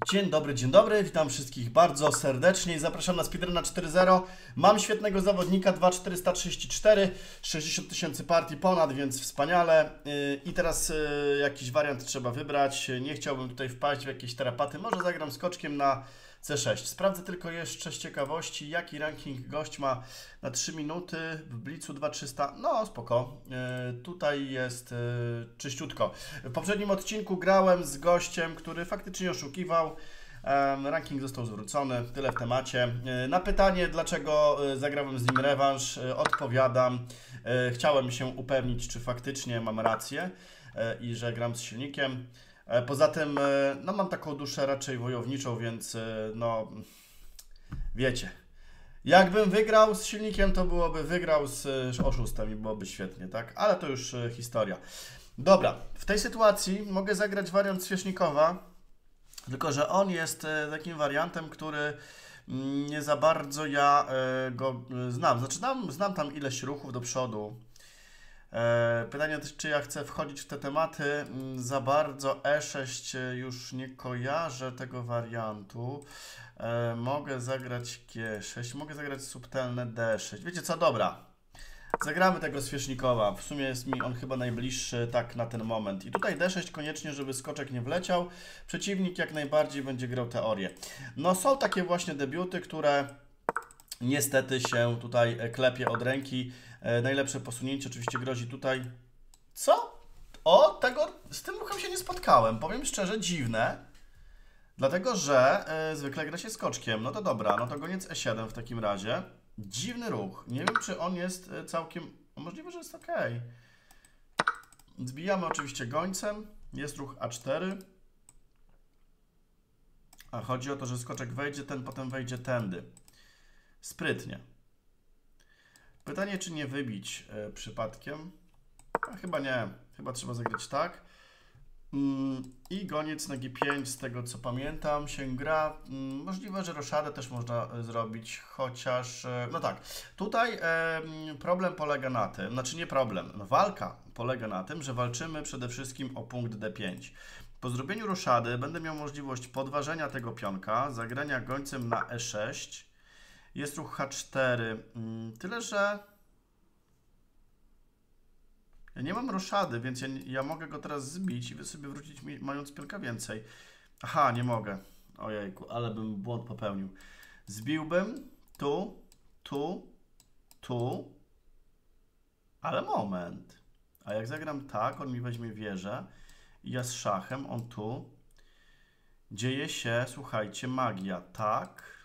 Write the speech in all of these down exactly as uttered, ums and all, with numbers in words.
Dzień dobry, dzień dobry, witam wszystkich bardzo serdecznie i zapraszam na Speedruna cztery zero. Mam świetnego zawodnika, dwa tysiące czterysta trzydzieści cztery, sześćdziesiąt tysięcy partii ponad, więc wspaniale. I teraz jakiś wariant trzeba wybrać. Nie chciałbym tutaj wpaść w jakieś tarapaty, może zagram skoczkiem na C sześć. Sprawdzę tylko jeszcze z ciekawości, jaki ranking gość ma na trzy minuty w Blicu dwa tysiące trzysta. No spoko, yy, tutaj jest yy, czyściutko. W poprzednim odcinku grałem z gościem, który faktycznie oszukiwał. Yy, ranking został zwrócony, tyle w temacie. Yy, na pytanie, dlaczego yy, zagrałem z nim rewanż, yy, odpowiadam. Yy, chciałem się upewnić, czy faktycznie mam rację yy, i że gram z silnikiem. Poza tym, no mam taką duszę raczej wojowniczą, więc no wiecie, jakbym wygrał z silnikiem, to byłoby wygrał z oszustem i byłoby świetnie, tak? Ale to już historia. Dobra, w tej sytuacji mogę zagrać wariant Świecznikowa, tylko że on jest takim wariantem, który nie za bardzo ja go znam. Znaczy znam, znam tam ileś ruchów do przodu. Pytanie też, czy ja chcę wchodzić w te tematy. Za bardzo E sześć już nie kojarzę tego wariantu. Mogę zagrać G sześć, mogę zagrać subtelne D sześć. Wiecie co, dobra. Zagramy tego Świecznikowa. W sumie jest mi on chyba najbliższy tak na ten moment. I tutaj D sześć koniecznie, żeby skoczek nie wleciał. Przeciwnik jak najbardziej będzie grał teorię. No są takie właśnie debiuty, które niestety się tutaj klepie od ręki. E, najlepsze posunięcie oczywiście grozi tutaj. Co? O, tego, z tym ruchem się nie spotkałem. Powiem szczerze, dziwne. Dlatego, że e, zwykle gra się skoczkiem. No to dobra, no to goniec E siedem w takim razie. Dziwny ruch. Nie wiem, czy on jest całkiem... Możliwe, że jest ok. Zbijamy oczywiście gońcem. Jest ruch A cztery. A chodzi o to, że skoczek wejdzie, ten potem wejdzie tędy. Sprytnie. Pytanie, czy nie wybić y, przypadkiem? A chyba nie. Chyba trzeba zagrać tak. Mm, I goniec na G pięć, z tego co pamiętam, się gra. Mm, możliwe, że roszadę też można y, zrobić, chociaż... Y, no tak, tutaj y, problem polega na tym, znaczy nie problem, no, walka polega na tym, że walczymy przede wszystkim o punkt D pięć. Po zrobieniu roszady będę miał możliwość podważenia tego pionka, zagrania gońcem na E sześć. Jest ruch H cztery, tyle że ja nie mam roszady, więc ja, ja mogę go teraz zbić i wy sobie wrócić mi, mając pionka więcej. Aha, nie mogę. Ojejku, ale bym błąd popełnił. Zbiłbym tu, tu, tu, ale moment. A jak zagram tak, on mi weźmie wieżę i ja z szachem, on tu. Dzieje się, słuchajcie, magia. Tak.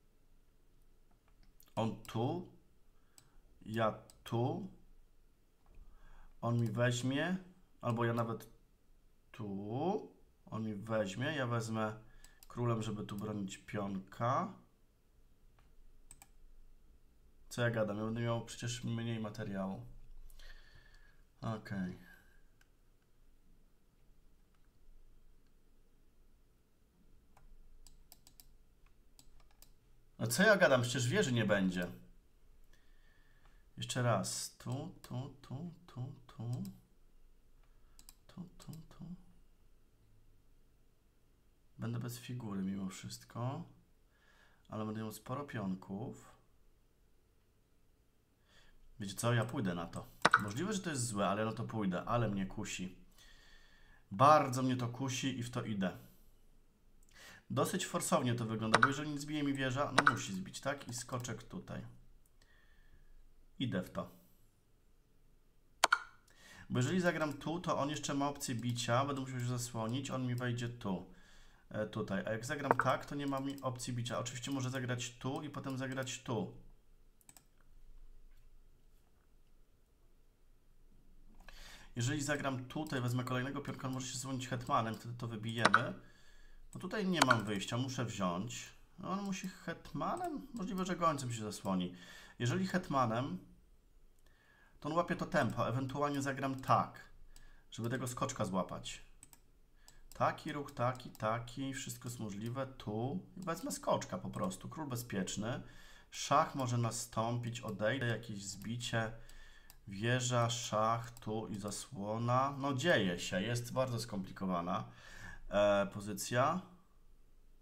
On tu, ja tu, on mi weźmie, albo ja nawet tu, on mi weźmie, ja wezmę królem, żeby tu bronić pionka. Co ja gadam? Ja będę miał przecież mniej materiału. Ok. No co ja gadam? Przecież wieży nie będzie. Jeszcze raz. Tu, tu, tu, tu, tu. Tu, tu, tu. Będę bez figury mimo wszystko. Ale będę miał sporo pionków. Wiecie co? Ja pójdę na to. Możliwe, że to jest złe, ale no to pójdę. Ale mnie kusi. Bardzo mnie to kusi i w to idę. Dosyć forsownie to wygląda, bo jeżeli nie zbije mi wieża, no musi zbić, tak? I skoczek tutaj. Idę w to. Bo jeżeli zagram tu, to on jeszcze ma opcję bicia, będę musiał się zasłonić, on mi wejdzie tu. E, tutaj. A jak zagram tak, to nie ma mi opcji bicia. Oczywiście może zagrać tu i potem zagrać tu. Jeżeli zagram tutaj, wezmę kolejnego pionka, on może się zasłonić hetmanem, wtedy to wybijemy. No tutaj nie mam wyjścia, muszę wziąć. No on musi hetmanem? Możliwe, że gońcem się zasłoni. Jeżeli hetmanem, to on łapie to tempo, ewentualnie zagram tak, żeby tego skoczka złapać. Taki ruch, taki, taki, wszystko jest możliwe. Tu wezmę skoczka po prostu, król bezpieczny. Szach może nastąpić, odejdę, jakieś zbicie. Wieża, szach, tu i zasłona. No dzieje się, jest bardzo skomplikowana e, pozycja.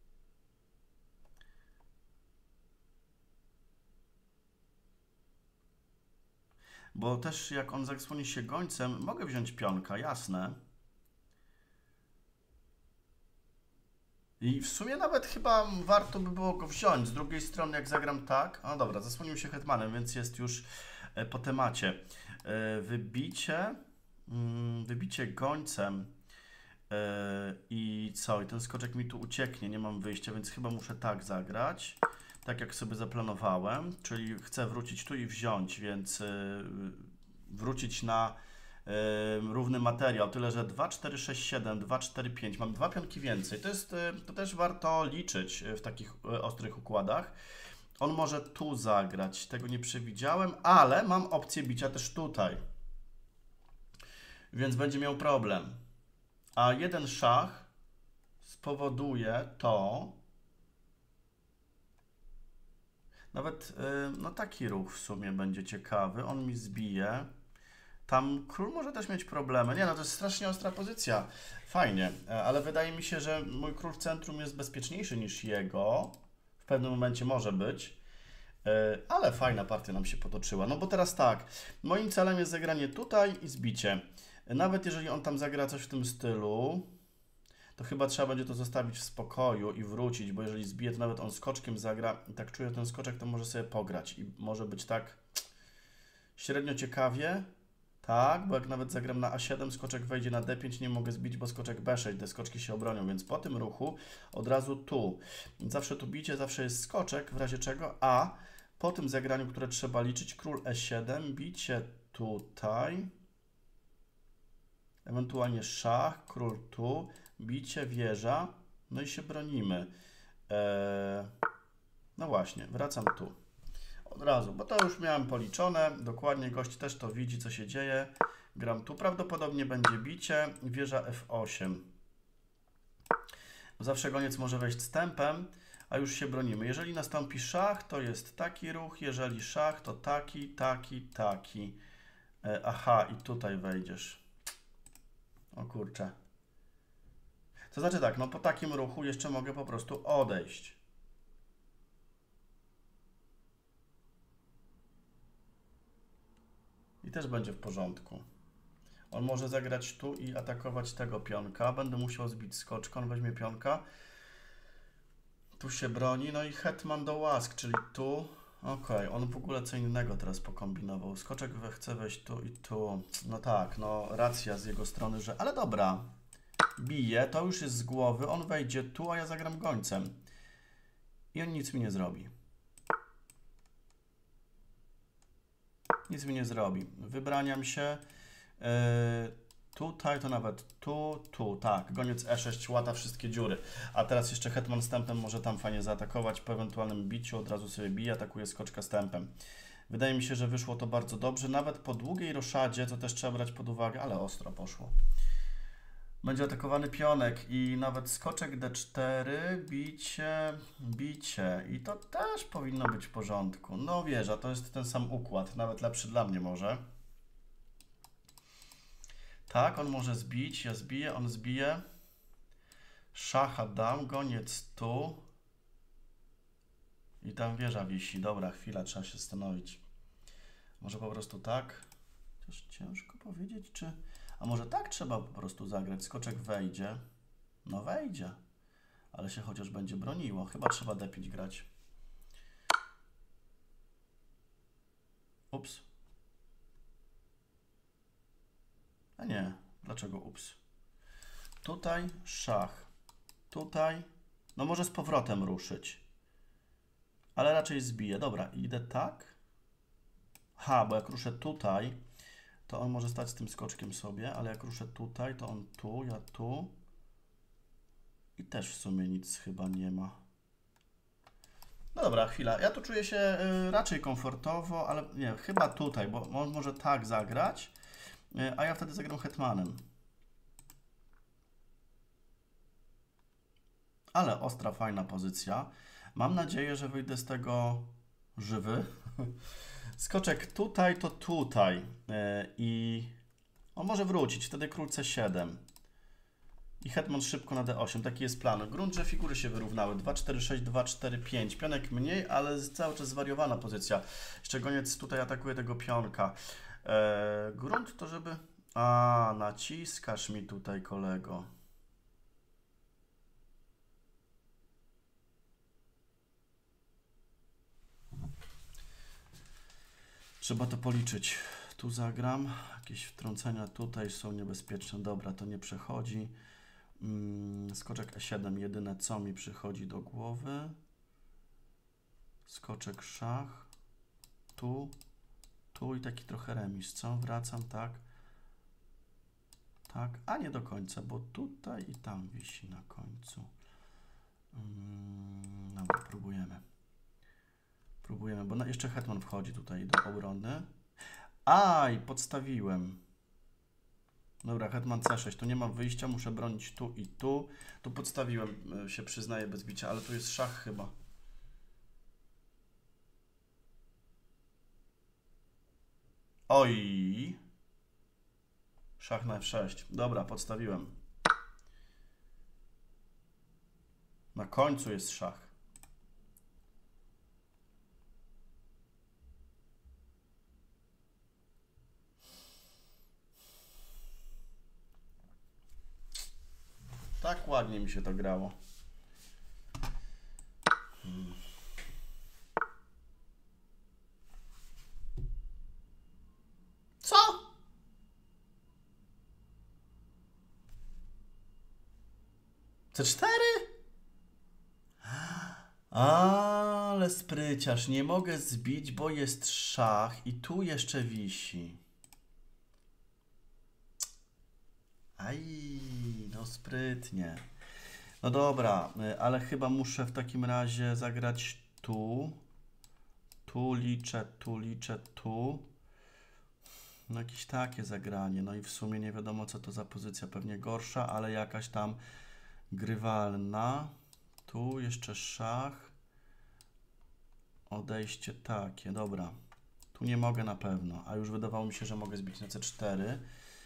Bo też jak on zasłoni się gońcem, mogę wziąć pionka, jasne. I w sumie nawet chyba warto by było go wziąć. Z drugiej strony jak zagram tak... No dobra, zasłonił się hetmanem, więc jest już po temacie. Wybicie... Wybicie gońcem. I co? I ten skoczek mi tu ucieknie, nie mam wyjścia, więc chyba muszę tak zagrać. Tak jak sobie zaplanowałem. Czyli chcę wrócić tu i wziąć, więc wrócić na równy materiał, tyle że dwa, cztery, sześć, siedem, dwa, cztery, pięć, mam dwa pionki więcej. To jest, to też warto liczyć w takich ostrych układach. On może tu zagrać, tego nie przewidziałem, ale mam opcję bicia też tutaj. Więc będzie miał problem. A jeden szach spowoduje to, nawet no taki ruch w sumie będzie ciekawy, on mi zbije. Tam król może też mieć problemy. Nie, no to jest strasznie ostra pozycja. Fajnie, ale wydaje mi się, że mój król w centrum jest bezpieczniejszy niż jego. W pewnym momencie może być. Ale fajna partia nam się potoczyła. No bo teraz tak, moim celem jest zagranie tutaj i zbicie. Nawet jeżeli on tam zagra coś w tym stylu, to chyba trzeba będzie to zostawić w spokoju i wrócić, bo jeżeli zbije, to nawet on skoczkiem zagra i tak czuję ten skoczek, to może sobie pograć i może być tak średnio ciekawie. Tak, bo jak nawet zagram na a siedem, skoczek wejdzie na d pięć, nie mogę zbić, bo skoczek b sześć, te skoczki się obronią, więc po tym ruchu od razu tu. Zawsze tu bicie, zawsze jest skoczek, w razie czego, a po tym zagraniu, które trzeba liczyć, król e siedem, bicie tutaj, ewentualnie szach, król tu, bicie, wieża, no i się bronimy. Eee, no właśnie, wracam tu. Od razu, bo to już miałem policzone, dokładnie gość też to widzi, co się dzieje. Gram tu, prawdopodobnie będzie bicie, wieża f osiem. Zawsze goniec może wejść z tempem, a już się bronimy. Jeżeli nastąpi szach, to jest taki ruch, jeżeli szach, to taki, taki, taki. E, aha, i tutaj wejdziesz. O kurczę. To znaczy tak, no po takim ruchu jeszcze mogę po prostu odejść. I też będzie w porządku. On może zagrać tu i atakować tego pionka. Będę musiał zbić skoczkę, on weźmie pionka. Tu się broni, no i hetman do łask, czyli tu. Okej, okay. On w ogóle co innego teraz pokombinował. Skoczek chce wejść tu i tu. No tak, no racja z jego strony, że... Ale dobra, bije, to już jest z głowy. On wejdzie tu, a ja zagram gońcem. I on nic mi nie zrobi. Nic mi nie zrobi. Wybraniam się. Yy, tutaj to nawet tu, tu, tak. Goniec e sześć łata wszystkie dziury. A teraz jeszcze hetman z tempem może tam fajnie zaatakować. Po ewentualnym biciu od razu sobie bije, atakuje skoczka z tempem. Wydaje mi się, że wyszło to bardzo dobrze. Nawet po długiej roszadzie, co też trzeba brać pod uwagę, ale ostro poszło. Będzie atakowany pionek i nawet skoczek d cztery, bicie, bicie. I to też powinno być w porządku. No wieża, to jest ten sam układ, nawet lepszy dla mnie może. Tak, on może zbić, ja zbiję, on zbije. Szacha dam, goniec tu. I tam wieża wisi. Dobra, chwila, trzeba się zastanowić. Może po prostu tak? Też ciężko powiedzieć, czy... A może tak trzeba po prostu zagrać? Skoczek wejdzie. No wejdzie. Ale się chociaż będzie broniło. Chyba trzeba d pięć grać. Ups. A nie. Dlaczego ups? Tutaj szach. Tutaj. No może z powrotem ruszyć. Ale raczej zbiję. Dobra, idę tak. Ha, bo jak ruszę tutaj, to on może stać z tym skoczkiem sobie, ale jak ruszę tutaj, to on tu, ja tu. I też w sumie nic chyba nie ma. No dobra, chwila. Ja tu czuję się y, raczej komfortowo, ale nie, chyba tutaj, bo on może tak zagrać, y, a ja wtedy zagram hetmanem. Ale ostra, fajna pozycja. Mam nadzieję, że wyjdę z tego żywy. Skoczek tutaj, to tutaj. Yy, I on może wrócić. Wtedy król c siedem. I hetman szybko na d osiem. Taki jest plan. Grunt, że figury się wyrównały. dwa, cztery, sześć, dwa, cztery, pięć. Pionek mniej, ale cały czas zwariowana pozycja. Jeszcze goniec tutaj atakuje tego pionka. E, grunt to żeby... A, naciskasz mi tutaj, kolego. Trzeba to policzyć. Tu zagram. Jakieś wtrącenia tutaj są niebezpieczne. Dobra, to nie przechodzi. Hmm, skoczek E siedem. Jedyne co mi przychodzi do głowy. Skoczek szach. Tu. Tu i taki trochę remis. Co? Wracam, tak. Tak. A nie do końca, bo tutaj i tam wisi na końcu. Hmm, dobra, próbujemy. Próbujemy, bo jeszcze hetman wchodzi tutaj do obrony. Aj, podstawiłem. Dobra, hetman C sześć, tu nie mam wyjścia, muszę bronić tu i tu. Tu podstawiłem, się przyznaję, bez bicia, ale tu jest szach chyba. Oj. Szach na F sześć. Dobra, podstawiłem. Na końcu jest szach. Tak ładnie mi się to grało. Hmm. Co? C cztery? Ale spryciarz, nie mogę zbić, bo jest szach i tu jeszcze wisi. Aj, no sprytnie. No dobra, ale chyba muszę w takim razie zagrać tu. Tu liczę, tu liczę, tu. No jakieś takie zagranie. No i w sumie nie wiadomo co to za pozycja. Pewnie gorsza, ale jakaś tam grywalna. Tu jeszcze szach. Odejście takie, dobra. Tu nie mogę na pewno, a już wydawało mi się, że mogę zbić na C cztery.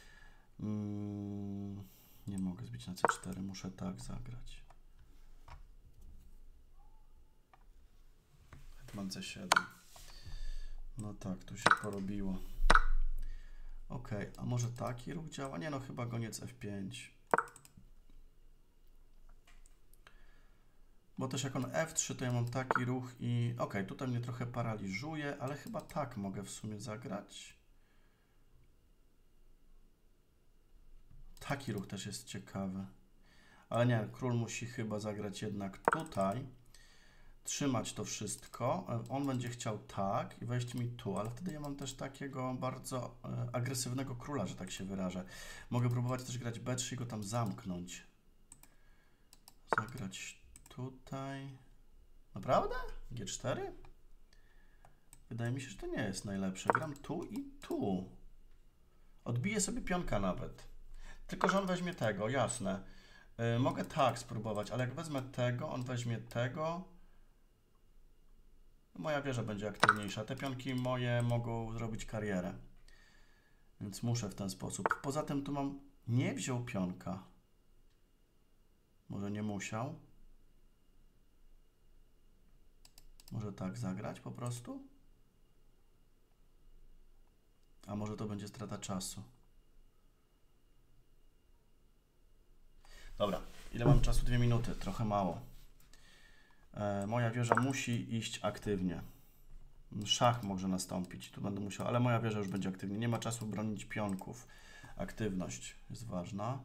Hmm, nie mogę zbić na C cztery, muszę tak zagrać. Hetman C siedem. No tak, tu się porobiło. Ok, a może taki ruch działa? Nie no, chyba goniec F pięć. Bo też jak on F trzy, to ja mam taki ruch i... Ok, tutaj mnie trochę paraliżuje, ale chyba tak mogę w sumie zagrać. Taki ruch też jest ciekawy. Ale nie, król musi chyba zagrać jednak tutaj. Trzymać to wszystko. On będzie chciał tak i wejść mi tu, ale wtedy ja mam też takiego bardzo agresywnego króla, że tak się wyrażę. Mogę próbować też grać B trzy i go tam zamknąć. Zagrać tutaj. Naprawdę? G cztery? Wydaje mi się, że to nie jest najlepsze. Gram tu i tu. Odbiję sobie pionka nawet. Tylko, że on weźmie tego, jasne. Yy, mogę tak spróbować, ale jak wezmę tego, on weźmie tego. Moja wieża będzie aktywniejsza. Te pionki moje mogą zrobić karierę. Więc muszę w ten sposób. Poza tym tu mam... Nie wziął pionka. Może nie musiał. Może tak zagrać po prostu? A może to będzie strata czasu? Dobra, ile mam czasu? Dwie minuty, trochę mało. E, moja wieża musi iść aktywnie. Szach może nastąpić, tu będę musiał, ale moja wieża już będzie aktywnie. Nie ma czasu bronić pionków. Aktywność jest ważna.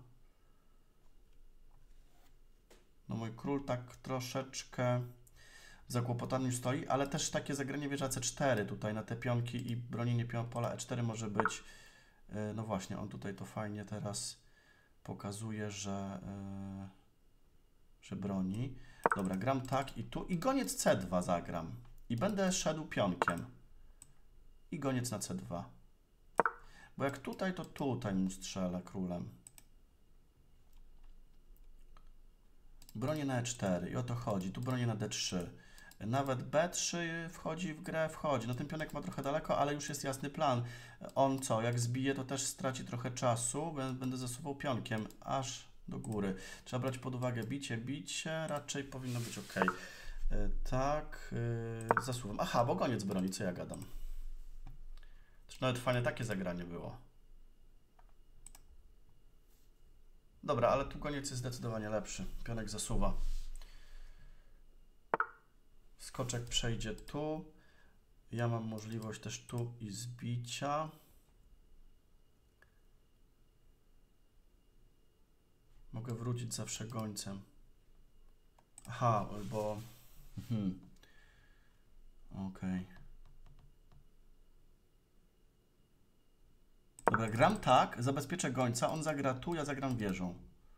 No mój król tak troszeczkę w zakłopotaniu stoi, ale też takie zagranie wieża C cztery tutaj na te pionki i bronienie pola E cztery może być. No właśnie, on tutaj to fajnie teraz pokazuje, że, yy, że broni. Dobra, gram tak i tu i goniec C dwa zagram. I będę szedł pionkiem. I goniec na C dwa. Bo jak tutaj, to tutaj mu strzelę królem. Bronię na E cztery i o to chodzi. Tu bronię na D trzy. Nawet B trzy wchodzi w grę, wchodzi. No ten pionek ma trochę daleko, ale już jest jasny plan. On co, jak zbije, to też straci trochę czasu. Będę zasuwał pionkiem aż do góry. Trzeba brać pod uwagę bicie, bicie. Raczej powinno być ok. Tak, yy, zasuwam. Aha, bo goniec broni, co ja gadam. Nawet fajnie takie zagranie było. Dobra, ale tu koniec jest zdecydowanie lepszy. Pionek zasuwa. Skoczek przejdzie tu. Ja mam możliwość też tu i zbicia. Mogę wrócić zawsze gońcem. Aha, bo... Hmm. Okej. Okay. Dobra, gram tak, zabezpieczę gońca, on zagra tu, ja zagram wieżą.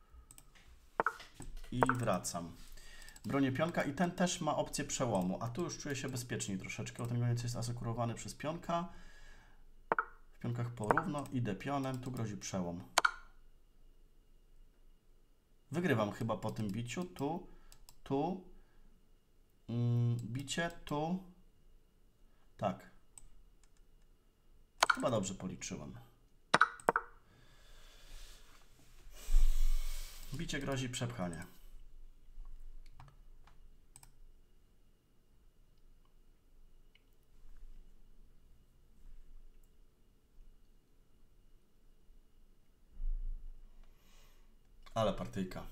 I wracam. Bronię pionka i ten też ma opcję przełomu, a tu już czuję się bezpieczniej troszeczkę, bo ten goniec jest asekurowany przez pionka. W pionkach porówno, idę pionem, tu grozi przełom. Wygrywam chyba po tym biciu, tu, tu, mm, bicie, tu, tak. Chyba dobrze policzyłem. Bicie grozi przepchanie. Ale partyjka.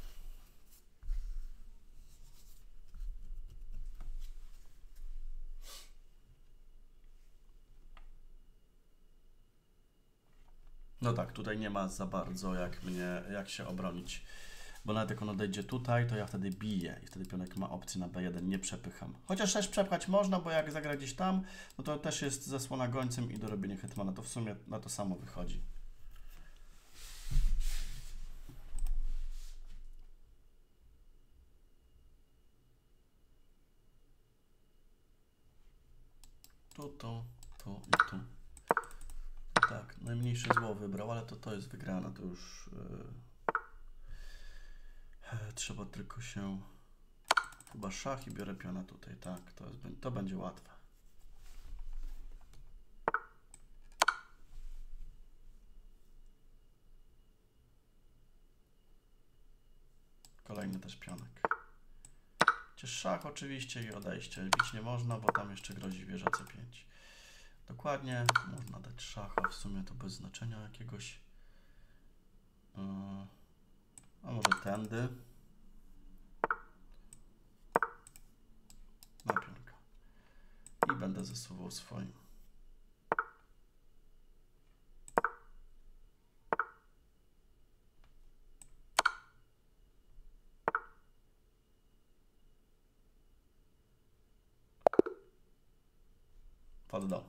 No tak, tutaj nie ma za bardzo jak mnie, jak się obronić. Bo nawet jak on odejdzie tutaj, to ja wtedy biję i wtedy pionek ma opcję na B jeden, nie przepycham. Chociaż też przepchać można, bo jak zagra gdzieś tam, no to też jest zasłona gońcem i dorobienie hetmana. To w sumie na to samo wychodzi. Tu, tu, tu i tu. Tak, najmniejsze zło wybrał, ale to to jest wygrana, to już yy, trzeba tylko się... Chyba szach i biorę piona tutaj, tak, to, jest, to będzie łatwe. Kolejny też pionek. Chociaż szach oczywiście i odejście. Bić nie można, bo tam jeszcze grozi wieża C pięć. Dokładnie, można dać szacha, w sumie to bez znaczenia jakiegoś. Yy, a może tędy. Na pionka. I będę zasuwał swoim. Poddał.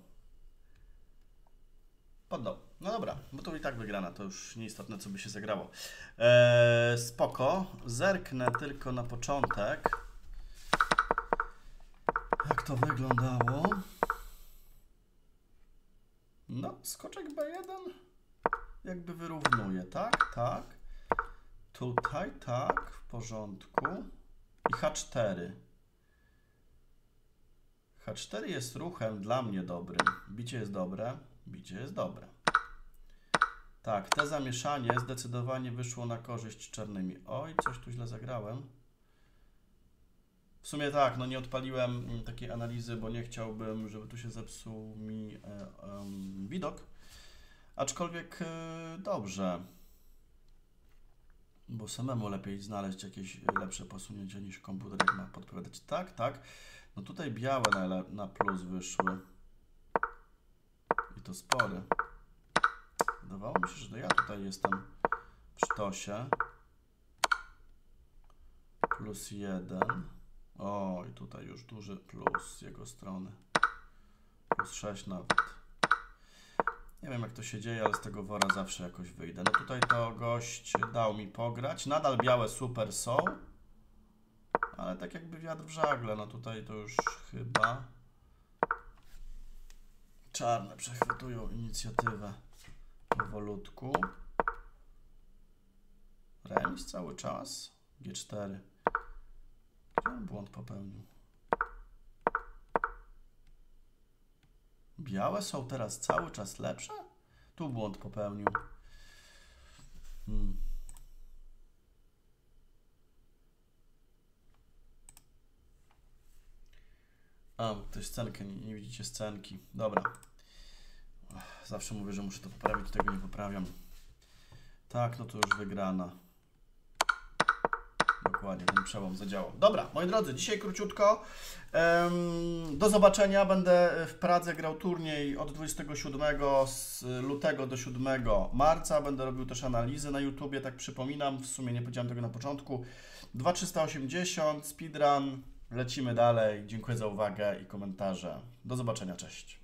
Poddał. No dobra, bo to i tak wygrana, to już nieistotne, co by się zagrało. Eee, spoko. Zerknę tylko na początek. Jak to wyglądało? No, skoczek B jeden jakby wyrównuje, tak, tak. Tutaj, tak, w porządku. I H cztery. H cztery jest ruchem dla mnie dobrym. Bicie jest dobre, bicie jest dobre. Tak, te zamieszanie zdecydowanie wyszło na korzyść czarnymi. Oj, coś tu źle zagrałem. W sumie tak, no nie odpaliłem takiej analizy, bo nie chciałbym, żeby tu się zepsuł mi e, e, widok. Aczkolwiek e, dobrze. Bo samemu lepiej znaleźć jakieś lepsze posunięcie niż komputer, jak ma podpowiadać. Tak, tak. No tutaj białe na, na plus wyszły. I to spory. Wydawało mi się, że to ja tutaj jestem w sztosie. Plus jeden. O, i tutaj już duży plus z jego strony. Plus sześć nawet. Nie wiem, jak to się dzieje, ale z tego wora zawsze jakoś wyjdę. No tutaj to gość dał mi pograć. Nadal białe super są. Ale tak jakby wiatr w żagle. No tutaj to już chyba czarne przechwytują inicjatywę powolutku. Remis cały czas. G cztery. Gdzie on błąd popełnił? Białe są teraz cały czas lepsze? Tu błąd popełnił. Hmm. A, ktoś scenkę, nie, nie widzicie scenki. Dobra. zawsze mówię, że muszę to poprawić, tego nie poprawiam. Tak, no to już wygrana. Dokładnie, ten przełom zadziałał. Dobra, moi drodzy, dzisiaj króciutko. Do zobaczenia. Będę w Pradze grał turniej od dwudziestego siódmego lutego do siódmego marca. Będę robił też analizy na YouTubie, tak przypominam. W sumie nie powiedziałem tego na początku. dwa tysiące trzysta osiemdziesiąt, speedrun. Lecimy dalej. Dziękuję za uwagę i komentarze. Do zobaczenia, cześć.